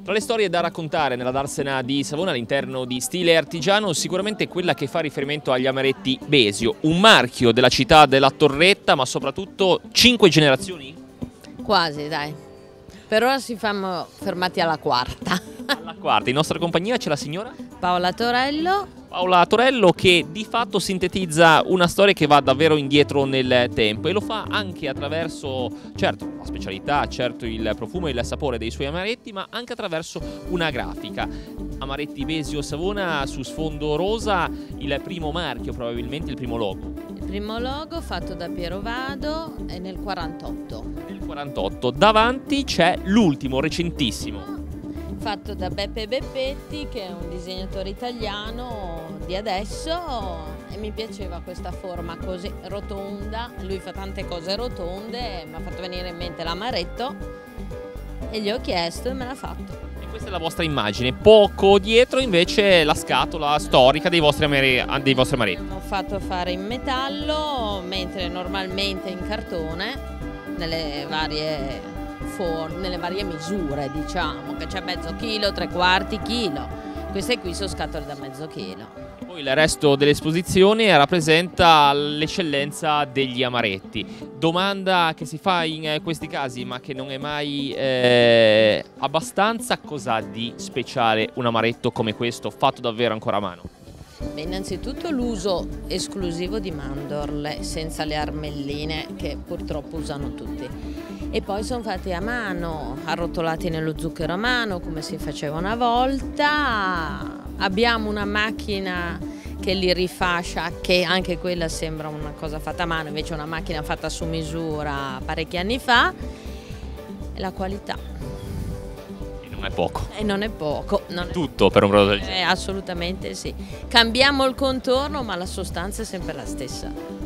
Tra le storie da raccontare nella Darsena di Savona all'interno di Stile Artigiano, sicuramente quella che fa riferimento agli amaretti Besio, un marchio della città della Torretta, ma soprattutto 5 generazioni? Quasi, dai. Per ora si fanno fermati alla quarta. Alla quarta, in nostra compagnia c'è la signora Paola Torello. Paola Torello, che di fatto sintetizza una storia che va davvero indietro nel tempo e lo fa anche attraverso, certo, la specialità, certo il profumo e il sapore dei suoi amaretti, ma anche attraverso una grafica. Amaretti Besio Savona su sfondo rosa, il primo marchio, probabilmente il primo logo. Il primo logo fatto da Piero Vado è nel 48. Nel 48. Davanti c'è l'ultimo, recentissimo. Fatto da Beppe Beppetti, che è un disegnatore italiano di adesso, e mi piaceva questa forma così rotonda. Lui fa tante cose rotonde, mi ha fatto venire in mente l'amaretto e gli ho chiesto e me l'ha fatto. E questa è la vostra immagine, poco dietro invece la scatola storica dei vostri amaretti. Ho fatto fare in metallo, mentre normalmente in cartone, nelle varie misure, diciamo, che c'è mezzo chilo, 3/4 chilo. Queste qui sono scatole da mezzo chilo. Poi il resto dell'esposizione rappresenta l'eccellenza degli amaretti. Domanda che si fa in questi casi, ma che non è mai abbastanza: cos'ha di speciale un amaretto come questo, fatto davvero ancora a mano? Beh, innanzitutto l'uso esclusivo di mandorle, senza le armelline che purtroppo usano tutti. E poi sono fatti a mano, arrotolati nello zucchero a mano come si faceva una volta. Abbiamo una macchina che li rifascia, che anche quella sembra una cosa fatta a mano, invece è una macchina fatta su misura parecchi anni fa. E la qualità. E non è poco. E non è poco. Tutto per un prodotto del genere. Assolutamente sì. Cambiamo il contorno, ma la sostanza è sempre la stessa.